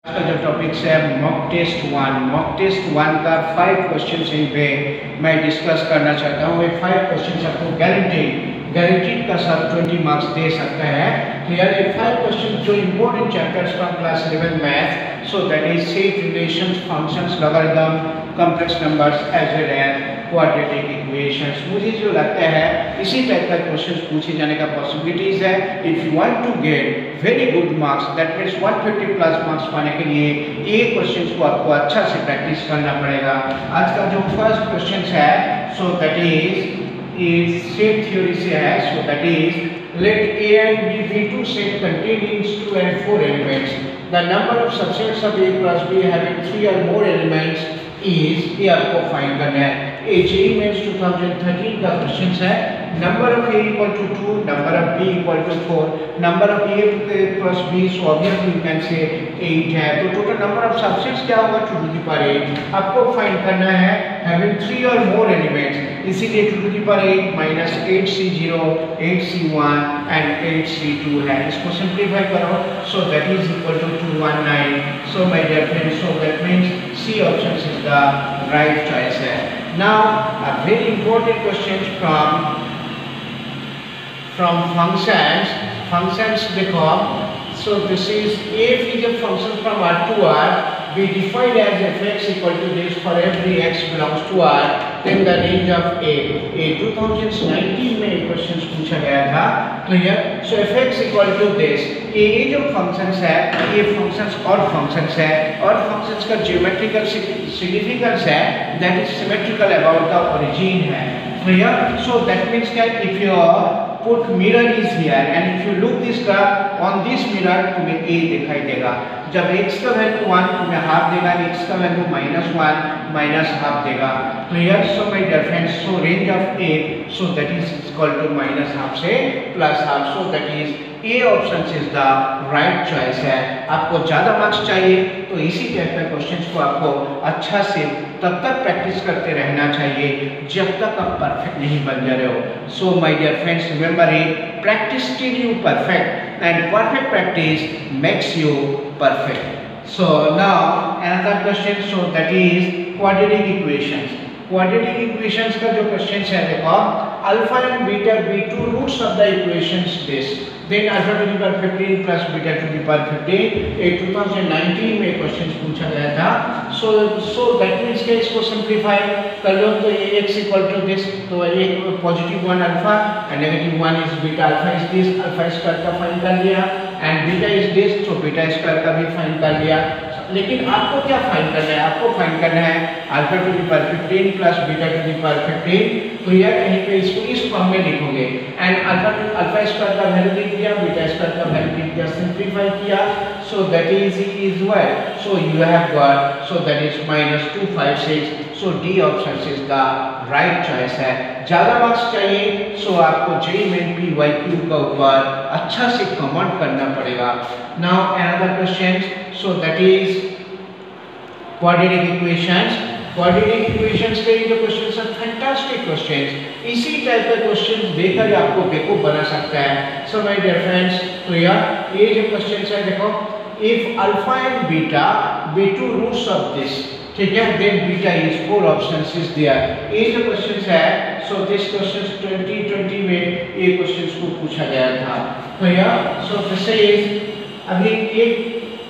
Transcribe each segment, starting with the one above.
आज का जो टॉपिक्स है मॉक टेस्ट वन का 5 क्वेश्चन यहीं पे मैं डिस्कस करना चाहता हूँ। ये 5 क्वेश्चन आपको गारंटीड का सब 20 मार्क्स दे सकता है। तो यार ये 5 क्वेश्चन जो important chapters from class 11 math, so that is set relations, functions, logarithm, complex numbers as well as quadratic equations. मुझे जो लगता है इसी टाइप का क्वेश्चंस पूछे जाने का पॉसिबिलिटीज है। If you want to get very good marks, that means 150 plus marks पाने के लिए ये क्वेश्चंस को आपको अच्छा से प्रैक्टिस करना पड़ेगा। आज का जो फर्स्ट क्वेश्चन है, so that is set theory से है। So that is let A and B be two set containing 2 and 4 elements. The number of subsets of A plus B having 3 or more elements is, ये आपको find करना है। JEE Mains 2013 का question है। Number of A equal to 2, number of B equal to 4, number of A plus B, so obviously you can say 8 है। तो total number of subsets क्या होगा? 2 टू द पावर 8 आपको find करना है। Having 3 और मोर एलिमेंट्स, इसीलिए 2 to the power 8 minus 8C0, 8C1 and 8C2 है। इसको सिंप्लीफाई करो, so that is equal to 219। So my dear friends, so that means C option is the right choice है। Now a very important question from functions देखो। so this is f is a function from R to R, we defined as fx equal to this for every x belongs to R, then the range of a 2019 में एक question पूछा गया था। Clear? so fx equal to this, ये जो functions है, ये functions और फंक्शंस है, और फंक्शंस का ज्योमेट्रिकल सिग्निफिकेंस है, that is symmetrical about the origin है। Clear? so that means that if you put mirror is here and if you look this graph on this mirror, तुम्हें a दिखाई देगा। जब x का value 1 तुम्हें half देगा, x का value -1 minus half देगा। Clear? So my dear friends, so range of a, so that is equal to -half से +half, so that is A option is the right choice है। आपको ज़्यादा marks चाहिए तो इसी टाइप के क्वेश्चंस को आपको अच्छा से तब तक प्रैक्टिस करते रहना चाहिए जब तक आप परफेक्ट नहीं बन जा रहे हो। So my dear friends, remember it, practice till you perfect and perfect practice makes you perfect. So now another question, so that is quadratic equations. Quadratic equations का जो क्वेश्चन है देखो, alpha and beta be two roots of the equations this, then alpha to the power 15 plus beta to the power 15। ये 2019 में question पूछा गया था। सो that means के इसको सिंपलीफाई कर लो तो ये x इक्वल टू दिस, तो एक positive 1 alpha and negative 1 is beta. Alpha is this, alpha square का फाइंड कर लिया, एंड बीटा इज दिस, तो बीटा स्क्वायर का भी फाइंड कर लिया। लेकिन आपको क्या फाइंड करना है? आपको फाइंड करना है alpha to the power 15 plus beta to the power 15। तो यह कहीं पे इसको इस फॉर्म में लिखोगे, एंड अल्फा स्क्वायर का वैल्यू लिख दिया, बीटा स्क्वायर का वैल्यू लिख दिया, सिंपलीफाई किया, so that is what, so you have got, so that is -256। So D option is the right choice है। ज़्यादा मार्क्स चाहिए सो आपको JEE Main PYQ का ऊपर अच्छा से कमेंट करना पड़ेगा। Now another question, so that is quadratic equations. Quadratic equations के जो क्वेश्चंस हैं, फैंटास्टिक क्वेश्चंस, इसी टाइप के क्वेश्चंस देकर आपको बेवकूफ बना सकता है। सो माय डियर फ्रेंड्स, तो यार ये जो क्वेश्चंस है देखो, if alpha and beta be two roots of this, ठीक है, then beta is 4 options is there. ये जो क्वेश्चंस है, सो दिस क्वेश्चंस 2020 में ये क्वेश्चंस को पूछा गया था। तो यार सो दिस इज, अभी एक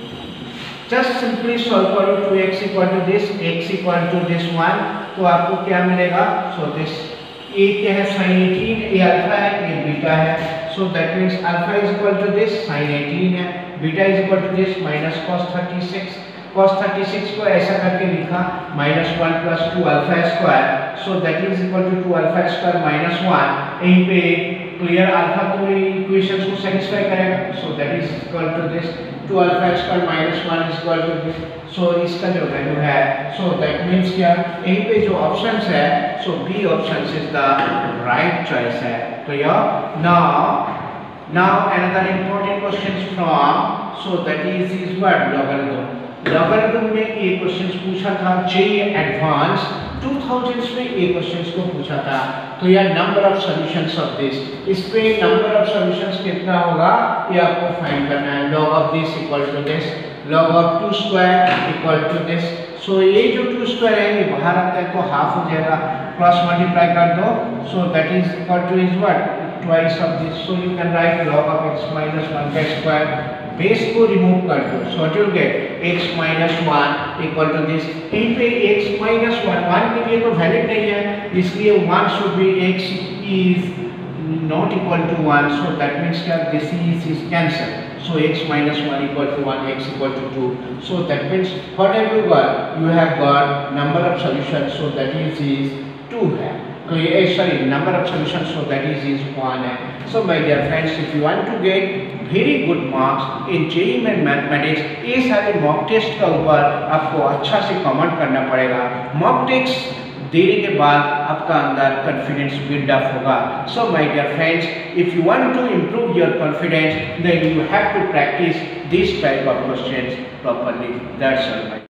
जस्ट सिंपली सॉल्व करो to x equal to this, x equal to this 1, तो आपको क्या मिलेगा? सो दिस a क्या है? sin 18, ये अल्फा है, ये बीटा है, so that means alpha is equal to this sin 18 है, beta is equal to this minus cos 36। cos 36 को ऐसा करके लिखा -1 plus 2 alpha square, so that is equal to 2 alpha square -1। यहीं पे क्लियर, अल्फा तो इक्वेशंस को सेटिस्फाई करेगा, so that is equal to this 2 alpha square -1 is equal to this. सो इसका जो वैल्यू है, सो दैट मींस क्या, यहीं पे जो ऑप्शंस है, so B option is the right choice है। तो यार now another important question from, so that is what, logarithm. Logarithm में ये क्वेश्चन पूछा था JEE एडवांस 2000s में ये क्वेश्चंस को पूछा था। तो यार number of solutions of this, इस पे नंबर ऑफ सॉल्यूशंस कितना होगा ये आपको फाइंड करना है। log of this equal to this, log of 2 square equal to this. So ये जो 2 square है ये बाहर आता है तो हाफ हो जाएगा, क्रॉस मल्टीप्लाई कर दो, so that is equal to is what, twice of this. So you can write log of x minus 1 का square, बेस को रिमूव कर दो, so what you get x minus 1 equal to this. यहीं पे x minus 1 के लिए तो valid नहीं है, इसलिए 1 should be x is not equal to 1, so that means that this is cancelled. So x minus 1 equal to 1, x equal to 2. So that means what have you got? You have got number of solutions, so that is 2 है. Sorry, number of solutions, so that is 1 है. So my dear friends, if you want to get very good marks in JEE Main Mathematics, ये सारे mock test का ऊपर आपको अच्छा से comment करना पड़ेगा. मॉक टेस्ट देने के बाद आपका अंदर कॉन्फिडेंस बिल्डअप होगा. So my dear friends, if you want to improve your confidence, then you have to practice this type of questions properly. That's all.